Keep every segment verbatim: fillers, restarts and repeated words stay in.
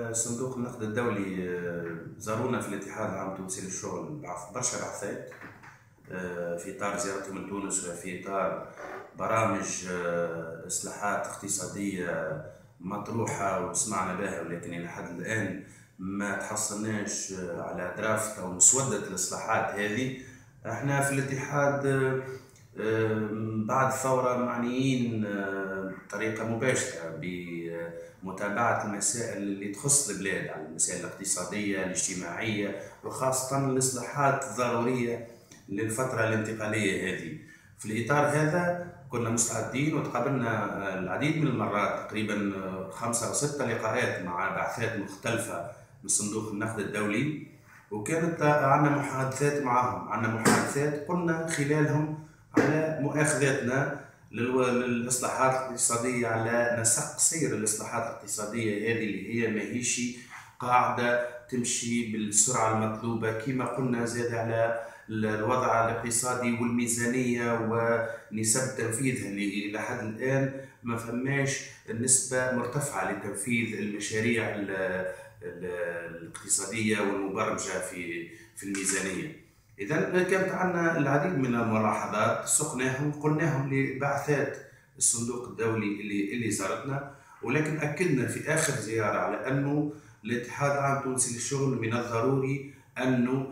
صندوق النقد الدولي آه، زارونا في الاتحاد العام التونسي للشغل بعث برشا بعثات آه، في إطار زيارتهم لتونس وفي إطار برامج آه، إصلاحات اقتصادية مطروحة وسمعنا بها، ولكن إلى حد الآن ما تحصلناش آه، على درافت أو مسودة الإصلاحات هذه. احنا في الاتحاد آه، آه، بعد الثورة معنيين آه، بطريقة مباشرة بمتابعة المسائل اللي تخص البلاد، على المسائل الاقتصادية الاجتماعية وخاصة الإصلاحات الضرورية للفترة الانتقالية هذه. في الإطار هذا كنا مستعدين وتقابلنا العديد من المرات، تقريبا خمسة أو ستة لقاءات مع بعثات مختلفة من صندوق النقد الدولي، وكانت عندنا محادثات معهم، عندنا محادثات قلنا خلالهم على مؤاخذتنا للإصلاحات الاقتصادية، على نسق سير الإصلاحات الاقتصادية هذه اللي هي ماهيش قاعدة تمشي بالسرعة المطلوبة كما قلنا، زاد على الوضع الاقتصادي والميزانية ونسب تنفيذها اللي إلى حد الآن ما فماش نسبة مرتفعة لتنفيذ المشاريع الاقتصادية والمبرمجة في في الميزانية. إذا كانت عندنا العديد من الملاحظات سقناهم قلناهم لبعثات الصندوق الدولي اللي اللي زارتنا، ولكن أكدنا في آخر زيارة على أنه الاتحاد العام التونسي للشغل من الضروري أنه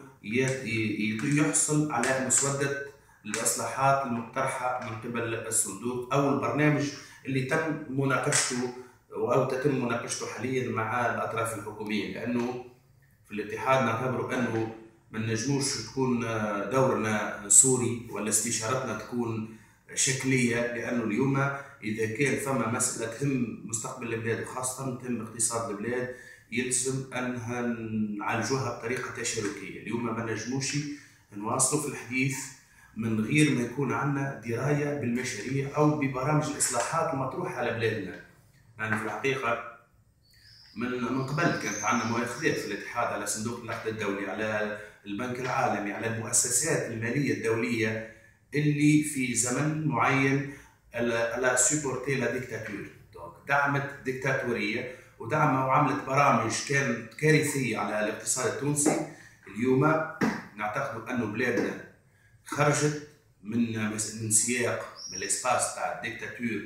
يحصل على مسودة الإصلاحات المقترحة من قبل الصندوق أو البرنامج اللي تم مناقشته أو تتم مناقشته حاليا مع الأطراف الحكومية، لأنه في الاتحاد نعتبر أنه ما نجموش تكون دورنا صوري ولا استشارتنا تكون شكلية، لأنه اليوم إذا كان فما مسألة تهم مستقبل البلاد وخاصة تهم اقتصاد البلاد يلزم أنها نعالجوها بطريقة تشاركية. اليوم ما نجموش نواصلوا في الحديث من غير ما يكون عندنا دراية بالمشاريع أو ببرامج الإصلاحات المطروحة على بلادنا. يعني في الحقيقة من من قبل كانت عندنا مؤاخذات في الاتحاد على صندوق النقد الدولي، على البنك العالمي، على المؤسسات المالية الدولية اللي في زمن معين على سوبورتي لا ديكتاتور، دعمت ديكتاتورية ودعموا وعملت برامج كانت كارثية على الاقتصاد التونسي. اليوم نعتقد أنه بلادنا خرجت من من سياق من الاسباس تاع الديكتاتور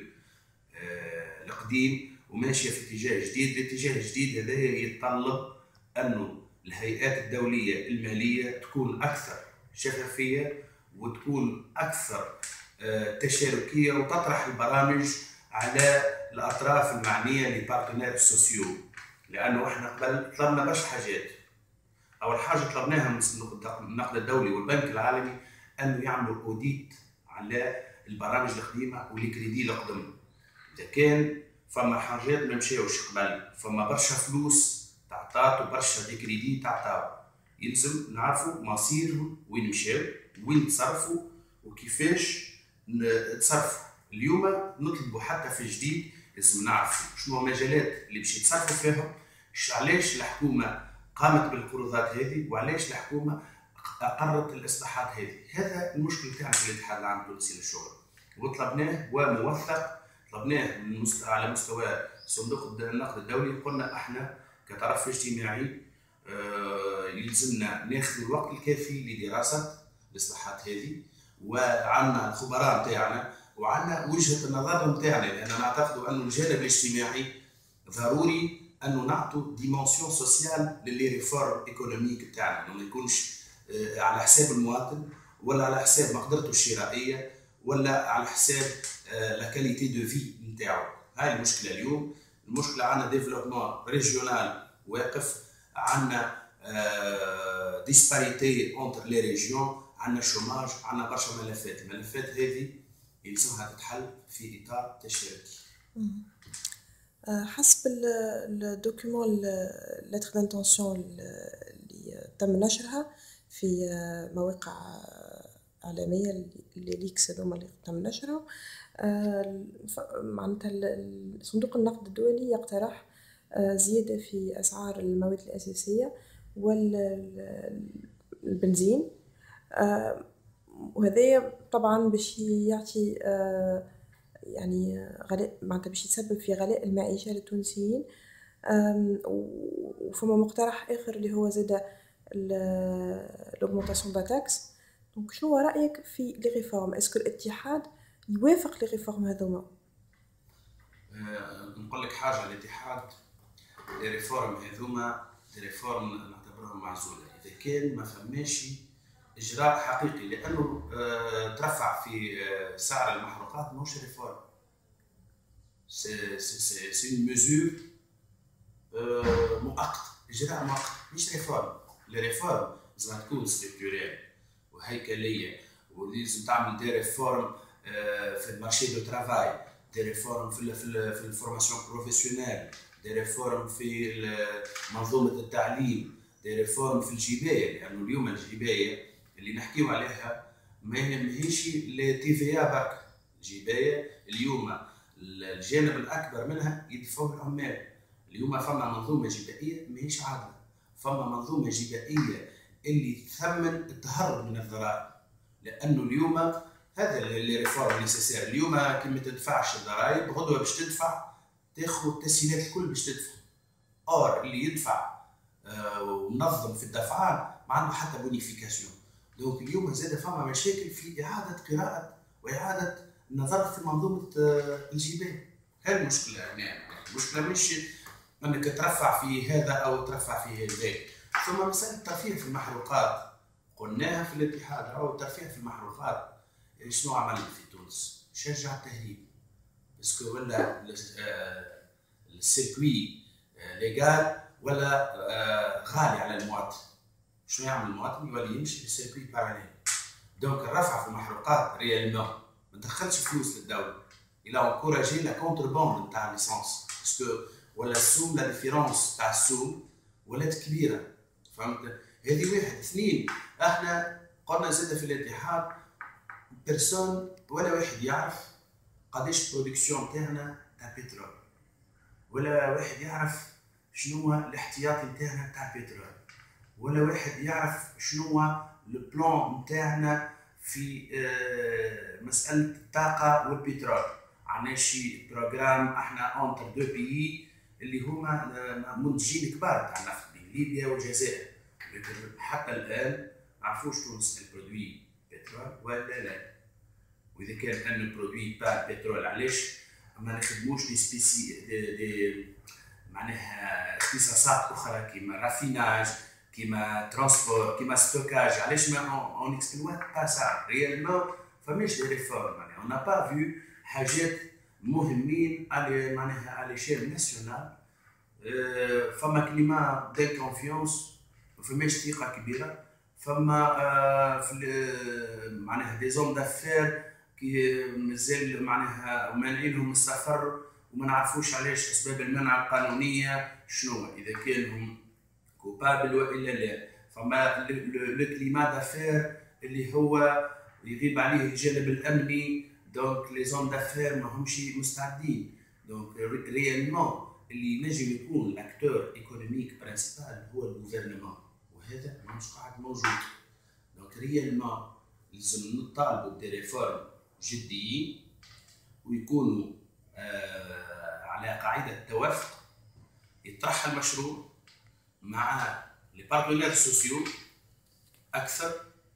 آه القديم وماشيه في اتجاه جديد. الاتجاه الجديد هذا يتطلب انه الهيئات الدوليه الماليه تكون اكثر شفافيه وتكون اكثر آه تشاركيه وتطرح البرامج على الاطراف المعنيه لبارتنير سوسيو، لانه احنا قبل طلبنا برشا حاجات. اول حاجه طلبناها من صندوق النقد الدولي والبنك العالمي انه يعملوا اوديت على البرامج القديمه والكريدي القدم. اذا كان فما حاجات ما مشاوش قبل، فما برشا فلوس تعطات وبرشا دي كريدي تعطاو، يلزم نعرفوا مصيرهم وين مشاو وين تصرفوا وكيفاش تصرفوا. اليوم نطلبوا حتى في جديد لازم نعرفوا شنو المجالات اللي باش يتصرفوا فيهم، علاش الحكومه قامت بالقروضات هذه وعلاش الحكومه اقرت الاصلاحات هذه. هذا المشكل تاعنا في الاتحاد العام التونسي للشغل، وطلبناه وموثق، طلبناه على مستوى صندوق النقد الدولي. قلنا احنا كطرف اجتماعي يلزمنا ناخذ الوقت الكافي لدراسه الاصلاحات هذه، وعندنا الخبراء نتاعنا وعندنا وجهه النظر نتاعنا، لان نعتقد انه الجانب الاجتماعي ضروري انه نعطوا ديمونسيون سوسيال للي ريفورم ايكونوميك تاعنا، ما يكونش على حساب المواطن ولا على حساب مقدرته الشرائيه ولا على حساب لا كاليتي دو في نتاعو. هاي المشكله اليوم. المشكله عندنا ديفلوبمون ريجيونال واقف، عندنا ديسباريتي اونتر لي ريجيون، عندنا شوماج، عندنا برشا ملفات. الملفات هذه يلزمها تتحل في اطار تشاركي. حسب الدوكيومون لتر دانتونسيون اللي تم نشرها في مواقع اعلاميه اللي ليكس هذوما اللي تم نشرها، معناتها صندوق النقد الدولي يقترح زياده في اسعار المواد الاساسيه والبنزين، وهذا طبعا باش يعطي يعني غلاء، معناتها باش يسبب في غلاء المعيشه للتونسيين. وفما مقترح آخر اللي هو زاد l'augmentation de la taxe. دونك شنو رأيك في لي ريفورم؟ اسكو الاتحاد يوافق لي ريفورم هذوما؟ أه نقول لك حاجه، الاتحاد لي ريفورم هذوما لي ريفورم نعتبرهم معزوله اذا كان ما فماش اجراء حقيقي، لانه أه ترفع في أه سعر المحروقات ماهوش ريفورم، سي سي سي اون ميزور أه مؤقت، اجراء مؤقت مش ريفورم. لي ريفورم لازم تكون ستركتوريال وهيكليه، ولازم تعمل دي ريفورم في المارشي دو ترافاي، دي ريفورم في في الفورماسيون بروفيسيونيل، دي ريفورم في منظومه التعليم، دي ريفورم في الجبايه، لانه اليوم الجبايه اللي نحكيو عليها ماهيش لي تي في ا برك. الجبايه اليوم الجانب الاكبر منها يدفعوه العمال. اليوم فما منظومه جبائيه ماهيش عادله، فما منظومه جبائيه اللي تثمن التهرب من الضرائب، لانه اليوم هذا اللي ريفورم نيسيسير. اليوم كي ما تدفعش الضرائب غدوه باش تدفع، تاخذ التسهيلات الكل باش تدفع. اور اللي يدفع آه ومنظم في الدفعان ما عنده حتى بونيفيكاسيون. دونك اليوم زاد فما مشاكل في اعاده قراءه واعاده النظر في منظومه آه الجبايه. هذه المشكله يعني. المشكله مش انك ترفع في هذا او ترفع في ذاك. ثم مسألة الترفيه في المحروقات قلناها في الاتحاد، أو الترفيه في المحروقات شنو عمل في تونس؟ شجع التهريب، باسكو ولا السيركوي ليغال ولا غالي على المواطن. شنو يعمل المواطن؟ يولي يمشي في السيركوي باراليل. دونك الرفع في المحروقات ريالمون ما دخلش فلوس للدولة، إلا انكوراجي لا كونترباند نتاع الليسونس، باسكو ولا السوم لا ديفيرونس تاع السوم ولات كبيرة. فهمت؟ هذه واحد. اثنين، احنا قلنا زاد في الاتحاد بيرسون ولا واحد يعرف قداش برودكسيون تاعنا تاع بترول، ولا واحد يعرف شنو هو الاحتياطي تاعنا تاع بترول، ولا واحد يعرف شنو هو البلان تاعنا في مسألة الطاقة والبترول. عندنا شي بروغرام احنا اونتر دو بيي اللي هما منتجين كبار تاع النفط، ليبيا والجزائر، لكن حتى الان ما عرفوش تونس البرودوي بترول ولا لا. واذا كان ان البرودوي با بترول علاش ما نخدموش دي سبيسي دي, دي معناها اختصاصات اخرى كيما رافيناج، كيما ترانسبور، كيما ستوكاج؟ علاش ما اون اكسبلوات با سا ريالمون؟ فماش دي ريفورم معناها اون با فيو حاجات مهمين على معناها على شيل ناسيونال. فما كليما دي كونفيونس، ما فماش ثقه كبيره. فما في معناها دي زون دافير كي مازال معناها مانعينهم السفر وما نعرفوش علاش اسباب المنع القانونيه شنو، اذا كانهم كوبابل والا لا. فما لو كليما دافير اللي هو يغيب عليه الجانب الامني، دونك لي زون دافير ماهمش مستعدين. دونك ريالمون اللي نجم يكون الاكتور ايكونوميك برينسيبال هو الجوفرنمون، وهذا ماهوش قاعد موجود. دونك ريالمون لازم نطالبوا بدي ريفورم جديين ويكونوا آه على قاعده توافق، يطرح المشروع مع لي بارتنير سوسيو اكثر،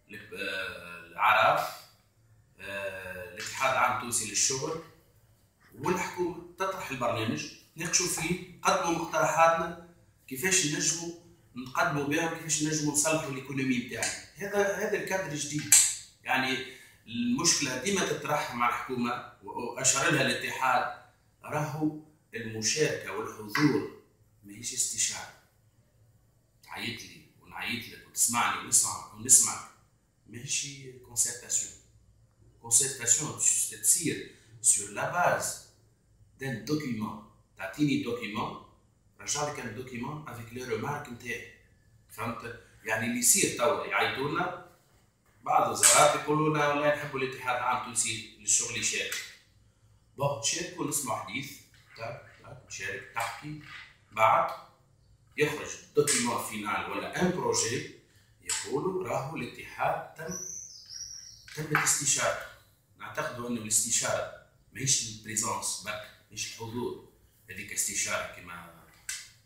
العراف، آه الاتحاد العام التونسي للشغل والحكومه تطرح البرنامج، نناقشوا فيه، نقدموا مقترحاتنا كيفاش نجموا نقدموا بهم، كيفاش نجموا نصلحوا الايكونومي بتاعنا. هذا هذا الكادر جديد. يعني المشكله ديما تطرح مع الحكومه واشار لها الاتحاد، راهو المشاركه والحضور ماهيش استشاره. تعيط لي ونعيط لك وتسمعني ونسمع ونسمعك، ماهيش كونسيرتاسيون. كونسيرتاسيون تصير سور لا باز دان دوكيمون. تعطيني دوكيمون رجع لك الدوكيمون افيك لي رومارك نتاعي. فهمت؟ يعني اللي يصير توا يعيطوا لنا بعض الوزارات يقولوا لنا والله نحبوا الاتحاد العام التونسي للشغل يشارك. بون تشاركوا، نسمعوا حديث تاك تاك تشارك تحكي، بعد يخرج دوكيمون فينال ولا ان بروجي يقولوا راهو الاتحاد تم تم الاستشاره. نعتقدوا انه الاستشاره ماهيش البريزونس برك، ماهيش الحضور، هذيك استشاره كما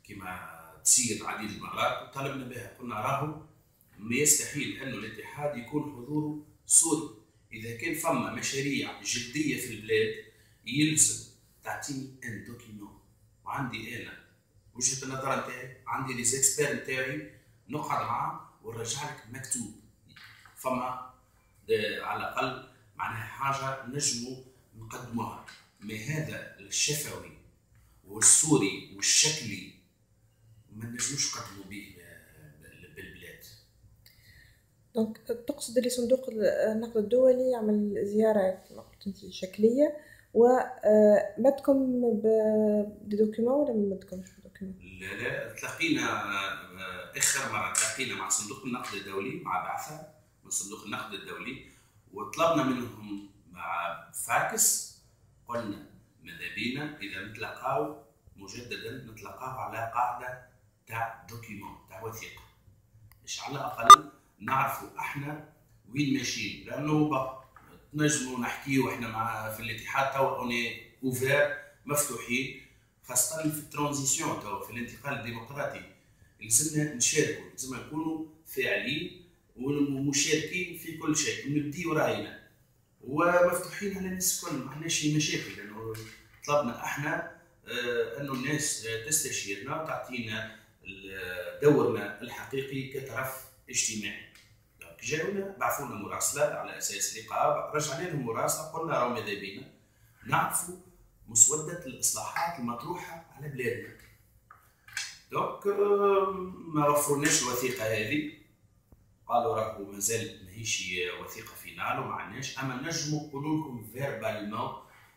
كما تصير عديد المرات وطالبنا بها. قلنا راهو ما يستحيل أن الاتحاد يكون حضوره سوري. إذا كان فما مشاريع جدية في البلاد يلزم تعطيني ان دوكيمون، وعندي أنا وجهة النظر نتاعي، عندي لي زيكسبير نتاعي، نقعد معاه ونرجع لك مكتوب. فما على الأقل معناها حاجة نجموا نقدموها. ما هذا الشفوي والسوري والشكلي ما نجموش نقدموا به بالبلاد. دونك تقصد اللي صندوق النقد الدولي يعمل زيارة كما قلت انت شكلية ومدكم بدوكيمون ولا ما مدكمش بدوكيمون؟ لا لا، تلاقينا اخر مرة تلاقينا مع صندوق النقد الدولي مع بعثة من صندوق النقد الدولي وطلبنا منهم مع فاكس. قلنا ماذا بينا اذا نتلاقاو مجددا نتلاقاو على قاعدة تاع دوكيمون تاع وثيقة، باش على الاقل نعرفوا احنا وين ماشيين. لانه بقى نجموا نحكيو احنا مع في الاتحاد توا اوني اوفير مفتوحين، خاصة في الترانزيسيون توا في الانتقال الديمقراطي لازمنا نشاركوا، لازمنا نكونوا فاعلين ومشاركين في كل شيء ونبديو راينا ومفتوحين على الناس الكل. ما عندناش مشاكل لانه طلبنا احنا اه انه الناس تستشيرنا وتعطينا دورنا الحقيقي كطرف اجتماعي. جاونا بعثونا مراسلات على اساس لقاء، رجعنا لهم مراسله قلنا راهو ماذا بينا نعرفوا مسوده الاصلاحات المطروحه على بلادنا. دونك ما وفرناش الوثيقه هذه، قالوا راهو مازال ماهيش وثيقه فينال وما عندناش، اما نجموا نقولوا لكم فيربالمون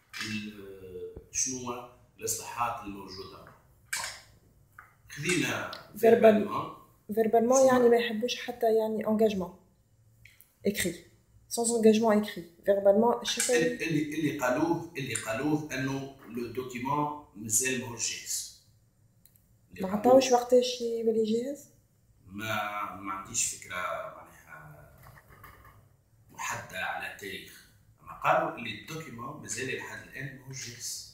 شنو الاصلاحات الموجوده. خذينا فيربالمون. فيربالمون يعني ما يحبوش حتى يعني انجاجمون écrit sans engagement écrit verbalement. اللي اللي قالوه اللي قالوه انه لو دوكيمون مازال ماهوش جاهز. ما عطاوش وقتاش يولي جاهز؟ ما ما عنديش فكره معناها محدده على تاريخ، اما قالوا اللي الدوكيمون مازال لحد الان ماهوش جاهز.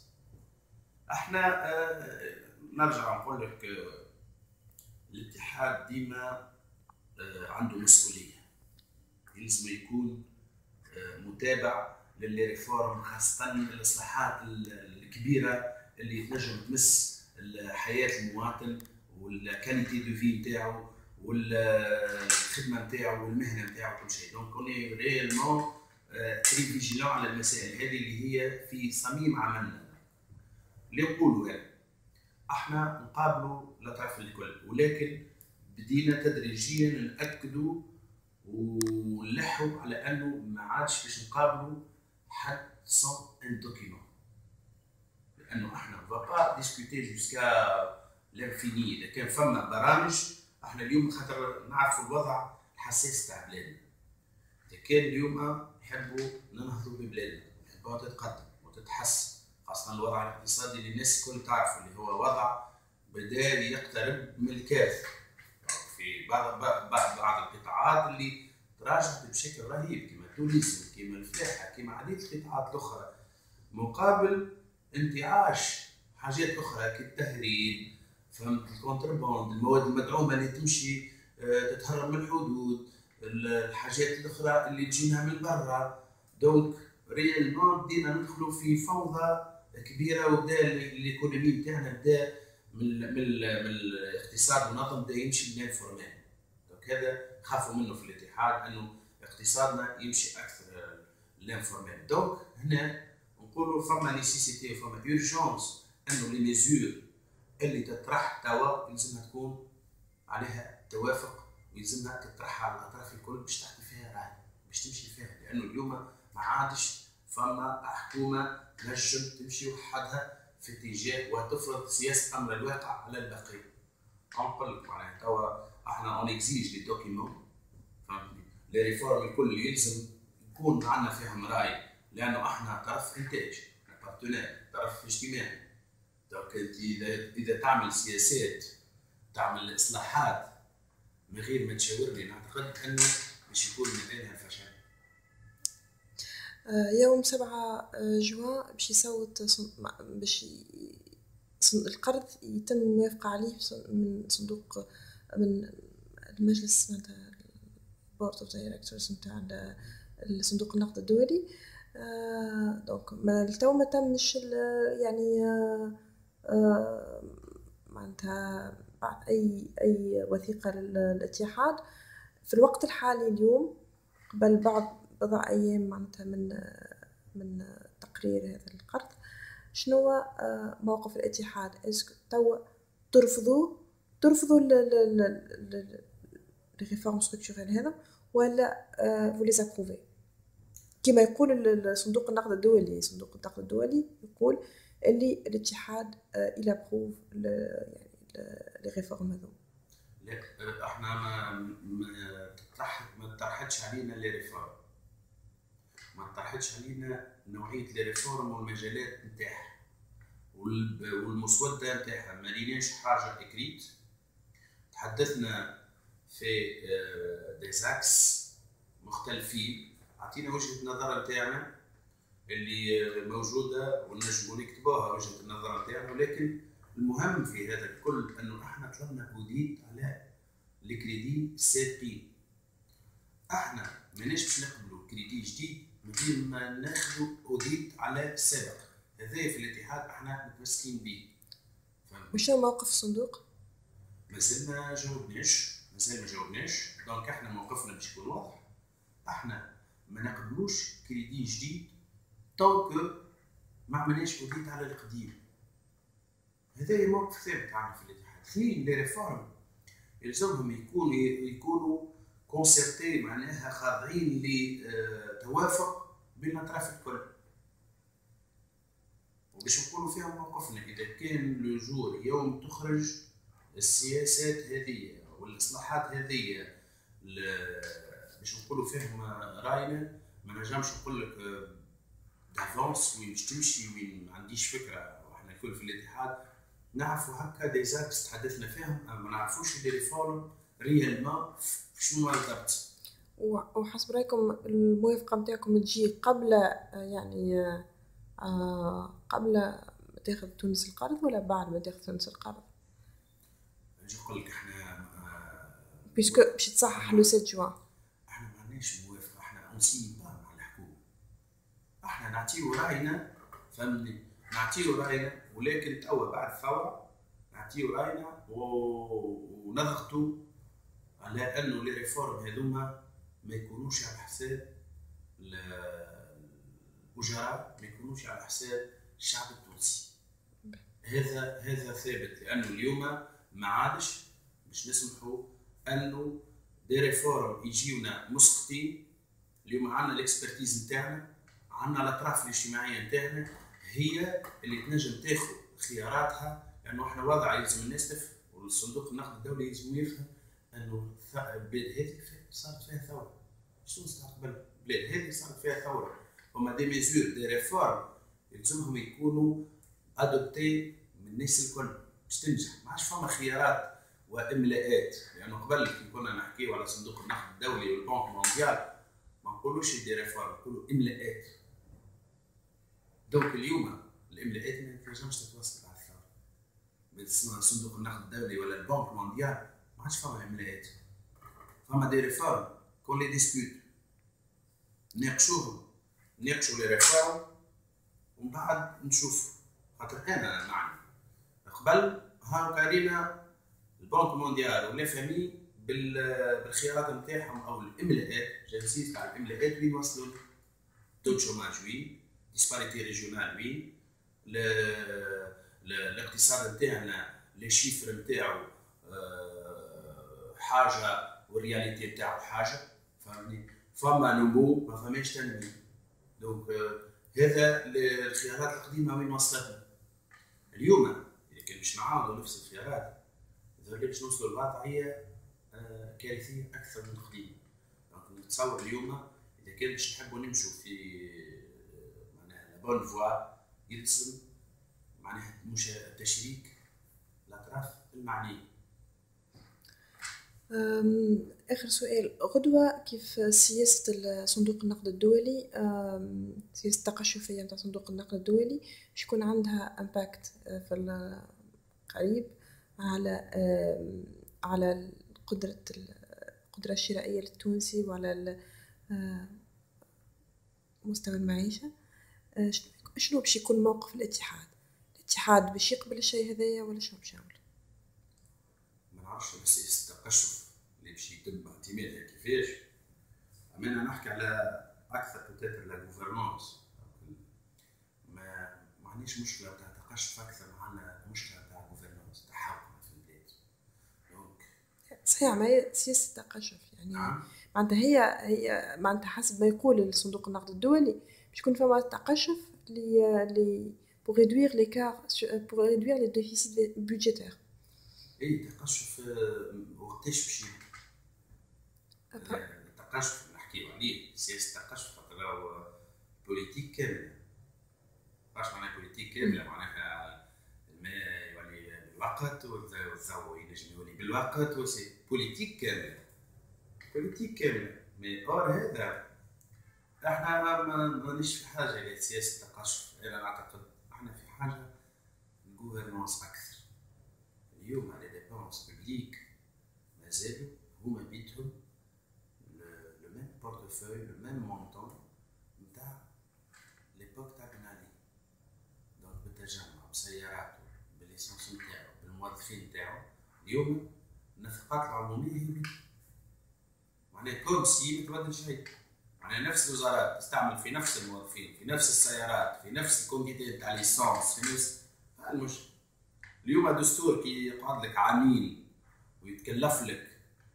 احنا آه نرجع نقول لك آه الاتحاد ديما آه عنده مسؤوليه، يلزم يكون متابع للريفورم، خاصة الإصلاحات الكبيرة اللي تنجم تمس حياة المواطن والكاليتي دو في نتاعو والخدمة نتاعو والمهنة نتاعو كل شيء. دونك اوني ريالمون تري فيجيلون على المسائل هذه اللي هي في صميم عملنا. اللي نقولوا يعني احنا نقابلوا الأطراف الكل، ولكن بدينا تدريجيا نأكدوا ونلحوا على انه ما عادش باش نقابلوا حد سون ان دوكيمون، لانه احنا فابا ديسكوتي جوسكا لانفيني. اذا كان فما برامج احنا اليوم خاطر نعرفوا الوضع الحساس تاع بلادنا، اذا كان اليوم نحبوا ننهضوا ببلادنا نحبوها تتقدم وتتحسن، خاصه الوضع الاقتصادي اللي الناس الكل تعرفوا اللي هو وضع بدا يقترب من الكارثه في بعض بعض بعض القطاعات اللي تراجعت بشكل رهيب كما تونس كما الفلاحه كما عديد القطاعات الاخرى، مقابل انتعاش حاجات اخرى كالتهريب، فهمت، الكونترباند، المواد المدعومه اللي تمشي تتهرب من الحدود، الحاجات الاخرى اللي تجينا من برا. دونك ريالمون بدينا ندخلوا في فوضى كبيره، وبدا الايكونومي نتاعنا بدا من من من الاقتصاد المنظم بدا يمشي للانفورمال. دونك هذا خافوا منه في الاتحاد انه اقتصادنا يمشي اكثر للانفورمال. دونك هنا نقولوا فما نيسيسيتي وفما اورجونس انه لي ميزور اللي تطرح توا يلزمها تكون عليها توافق، ويلزمها تطرحها على الاطراف الكل باش تحكي فيها راي باش تمشي فيها، لانه اليوم ما عادش فما حكومه نجم تمشي وحدها في اتجاه وتفرض سياسه امر الواقع على الباقي. نقول لك معناها توا احنا اون اكزيج لي دوكيمون، فهمتني، لي ريفورم الكل يلزم يكون عندنا فيهم راي، لانه احنا طرف انتاج، بارتنير، طرف اجتماعي. دونك انت اذا اذا تعمل سياسات تعمل اصلاحات من غير ما تشاورني، نعتقد انه باش يكون مكانها الفشل. يوم سبعة جوان باش يصوت باش القرض يتم الموافقة عليه من صندوق من المجلس معناتها بورد اوف دايركتورز نتاع الصندوق النقد الدولي. آه دونك ما التو ما تمش يعني آه آه معناتها بعد اي اي وثيقه للاتحاد في الوقت الحالي اليوم قبل بعض بضع ايام معناتها من من تقرير هذا القرض. شنو آه موقف الاتحاد؟ اسكو تو ترفضوا ترفضوا الريفورم ستركتورال هذا ولا آه vous les approuvez كما يقول الصندوق النقد الدولي؟ صندوق النقد الدولي يقول اللي الاتحاد الى بروف يعني لي ريفورم هذو. لا احنا ما ما تطرح ما تطرحتش علينا لي ريفورم، ما تطرحتش علينا نوعيه لي ريفورم والمجالات نتاعها والمسوده نتاعها. ما ليناش حاجه اكريت. تحدثنا في ديزاكس مختلفين، عطينا وجهه النظر نتاعنا اللي موجوده ونجموا نكتبوها وجهه النظر نتاعنا. ولكن المهم في هذا الكل انه احنا طلبنا اوديت على الكريدي السابقين. احنا ماناش باش نقبلوا كريدي جديد من غير ما ناخذوا اوديت على السابق. هذا في الاتحاد احنا متمسكين به. وشنو موقف الصندوق؟ مازال ما جاوبناش مازال ما جاوبناش دونك احنا موقفنا باش يكون واضح. احنا ما نقبلوش كريدي جديد طونك ما عملناش اوديت على القديم. هذا موقف ثابت عندنا في الاتحاد. اثنين، لي ريفورم يلزمهم يكونوا يكونوا كونسيرتي، معناها خاضعين لتوافق بين الاطراف الكل. وباش نقولوا فيها موقفنا، اذا كان لو جور يوم تخرج السياسات هذه والاصلاحات هذه باش نقولوا فيهم راينا، ما نجمش نقول لك دافونس وين باش تمشي وين ما عنديش فكره. واحنا الكل في الاتحاد نعرفوا هكا ديزاكس تحدثنا فيهم، اما ما نعرفوش لي ريفورم ريالمون شنو بالضبط. وحسب رايكم الموافقه نتاعكم تجي قبل يعني آه قبل ما تاخذ تونس القرض ولا بعد ما تاخذ تونس القرض؟ نجي نقول لك احنا آه بيسكو باش تصحح لو سبعة جوان. احنا ما عندناش موافقه، احنا اونسي با مع الحكومه. احنا نعطيو راينا، فهمني، نعطيو راينا، ولكن توا بعد الثوره نعطيو راينا ونضغطوا على انه لي ريفورم هذوما ما يكونوش على حساب الوزراء، ما يكونوش على حساب الشعب التونسي. هذا هذا ثابت، لانه اليوم ما عادش باش نسمحوا انه دي ريفورم يجيونا مسقطين. اليوم عندنا الاكسبرتيز نتاعنا، عندنا الاطراف الاجتماعيه نتاعنا هي اللي تنجم تاخذ خياراتها، لانه احنا وضع يلزم الناس تفهم، والصندوق النقد الدولي يلزم يفهم انه البلاد هذه صارت فيها ثوره. شنو صار قبل؟ البلاد هذه صارت فيها ثوره، هما دي ميزور دي ريفورم يلزمهم يكونوا ادوبتي من الناس الكل باش تنجح. ما عادش فما خيارات واملاءات، لانه يعني قبل كي كنا نحكيو على صندوق النقد الدولي والبنك مونديال ما نقولوش دي ريفورم، نقولوا املاءات. دونك اليوم الاملاءات ما تنجمش تتوصل على الثوره. بين صندوق النقد الدولي ولا البنك مونديال ما عادش فما املاءات، فما دي ريفورم كون لي ديسبوت ناقشوهم، ناقشوا لي ريفورم ومن بعد نشوف. خاطر انا معني قبل هاكا لينا البنك مونديال ولا فامي بالخيارات نتاعهم او الاملاءات، جنسيس على الاملاءات وين وصلوا. تو شوماج وين، ديسباريتي ريجيونال وين، الاقتصاد نتاعنا لي شيفر نتاعو حاجه والرياليتي نتاعو حاجه، فهمني. فما نمو ما فماش تنميه. دونك هذا الخيارات القديمه وين وصلتنا. اليوم اذا كان باش نعاودوا نفس الخيارات اذا باش نوصلوا لوضعيه كارثيه اكثر من القديمه. دونك نتصور اليوم اذا كان باش نحبوا نمشوا في معناها بون فوا يلزم معناها مش تشريك الاطراف المعنيه. آخر سؤال، غدوة كيف سياسة صندوق النقد الدولي، سياسة التقشفية متاع صندوق النقد الدولي باش يكون عندها امباكت في قريب على على قدرة القدرة الشرائية للتونسي وعلى مستوى المعيشة. شنو باش يكون موقف الاتحاد؟ الاتحاد باش يقبل الشيء هذايا ولا شنو باش يعمل؟ ما نعرفش بس التقشف اللي باش يتم اعتمادها كيفاش. اما انا نحكي على اكثر بوتيتر لا غوفرنونس. ما ما عنديش مشكله تاع تقشف اكثر، ما عندنا مشكله تاع غوفرنونس تاع حكم في البلاد. دونك صحيح، ما هي سياسه التقشف يعني نعم. معناتها هي هي معناتها حسب ما يقول الصندوق النقد الدولي باش يكون فما تقشف لي لي pour réduire l'écart pour réduire les déficits budgétaires. اي تقشف وقتاش باش التقشف نحكيو عليه سياسه التقشف راهو بوليتيك كامله. واش معناها بوليتيك كامله؟ معناها الماء يولي بالوقت والضوء ينجم يولي بالوقت وسي بوليتيك كامله بوليتيك كامله. مي اور هذا احنا مانيش في حاجه الى سياسه التقشف. انا اعتقد احنا في حاجه للغوفرنونس اكثر. اليوم على ديبونس بوبليك مازالوا هما بيدهم لو ميم بورتفوي لو ميم مونطون نتاع ليبوك تاع بن علي. دونك بالتجمع بسياراته بالليسونس نتاعو بالموظفين نتاعو. اليوم النفقات العموميه هي معناها كوم سي ما تبدل شيء. معناها نفس الوزارات تستعمل في نفس الموظفين في نفس السيارات في نفس الكوميتي تاع ليسونس في نفس المشكل. اليوم الدستور كي يقعد لك عميل ويتكلف لك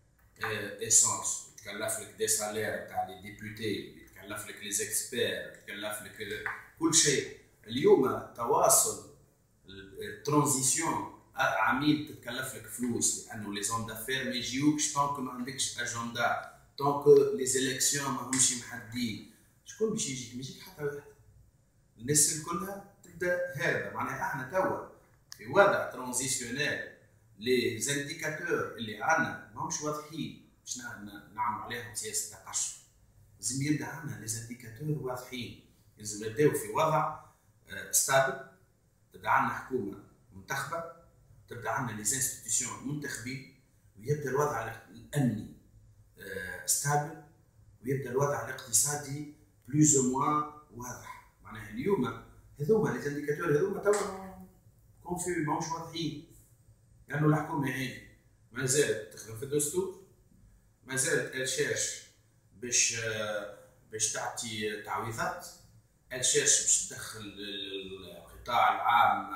ايسونس ويتكلف لك دي سالير تاع لي ديبوتي ويتكلف لك لي زيكسبير ويتكلف لك كل شيء. اليوم تواصل الترانزيسيون عميل تتكلف لك فلوس لانه لي زون دافير ما يجيوكش طونك ما عندكش اجندا طونك لي زيليكسيون ماهمش محددين. شكون باش يجيك؟ ما يجيك حتى واحد. الناس كلها تبدا هذا. معناها احنا توا في وضع ترانزيسيونيل لي زانديكاتور اللي عندنا ماهمش واضحين باش نعملوا عليهم سياسه التقشف. لازم يبدا عندنا لي زانديكاتور واضحين. لازم نبداو في وضع ستابل. تبدا عندنا حكومه منتخبه، تبدا عندنا لي انستيتيوشن منتخبين، ويبدا الوضع الامني ستابل، ويبدا الوضع الاقتصادي بلوز او موان واضح. معناها اليوم هذوما لي زانديكاتور هذوما توا كونفي ماهمش واضحين. لانه يعني الحكومه هذه ما زالت تخدم في الدستور، ما زالت الشاش باش باش تعطي تعويضات، الشاش باش تدخل القطاع العام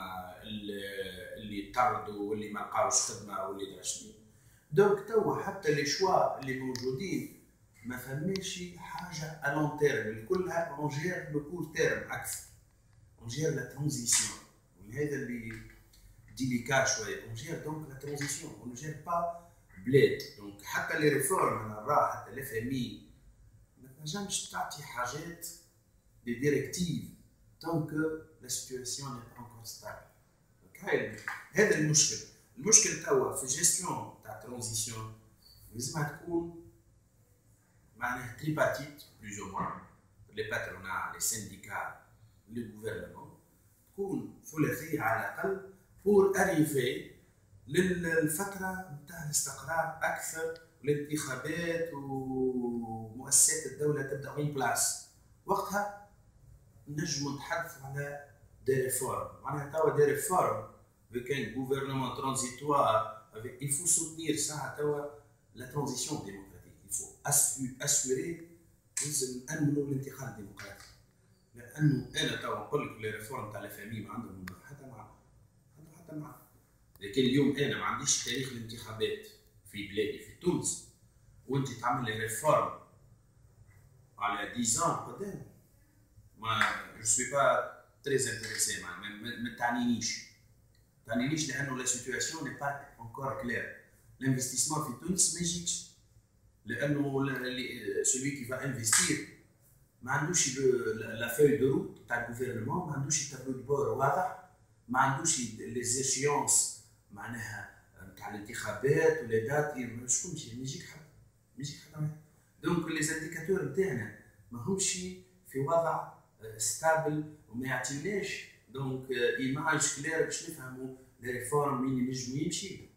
اللي طردوا واللي ما لقاوش خدمه واللي داشني. دونك توا حتى لي شوا اللي موجودين ما فماش حاجه الون تيرم، كلها اون جير لو كور تيرم اكثر، اون جير لا ترانزيسيون. وهذا اللي ديليكا شويه. اون جير دونك لا ترانزيسيون، اون جير با بلاد. دونك حتى لي ريفورم انا نراه حتى الاف ام اي ما تنجمش تعطي حاجات دي ديريكتيف طونك لا سيتواسيون ني با انكور ستابل. هذا المشكل. المشكل توا في الجيستيون تاع الترانزيسيون لازمها تكون معناها تريباتيت بلوز او موان، لي باترونا لي سينديكا لي غوفرنمون، تكون ثلاثيه على الاقل بور اريفي للفتره نتاع الاستقرار اكثر، والانتخابات ومؤسسات الدوله تبدا اون بلاس. وقتها نجموا نتحدثوا على دي ريفورم. معناها توا دي ريفورم avec un gouvernement transitoire, avec, il faut soutenir ça, la transition démocratique. Il faut assurer لازم نأمنوا الانتقال الديمقراطي. لأنه أنا توا نقول لك لي ريفورم تاع الفامي ما عندهم حتى معنى، عندهم حتى معنى. لكن اليوم أنا ما عنديش تاريخ الانتخابات في بلادي في تونس، وأنت تعمل لي ريفورم على عشرة ans قدام، ما جو سوي با تري انتريسي، ما تعنينيش. تعنينيش لانه لا سيتواسيون ني با انكور كلير. الانفستيسمون في تونس ما يجيش لانه سولوي كي فا انفستير ما عندوش لا فوي دو روت تاع الجوفرنمون، ما عندوش تابلو دو بور واضح، ما عندوش لي زيشيونس معناها تاع الانتخابات ولا دات. شكون باش يجيك حد؟ ما يجيك حد واحد. دونك لي زانديكاتور نتاعنا ماهمش في وضع ستابل وما يعطيوناش دونك ايماج كلير باش نفهموا لي ريفورم وين ينجم يمشي.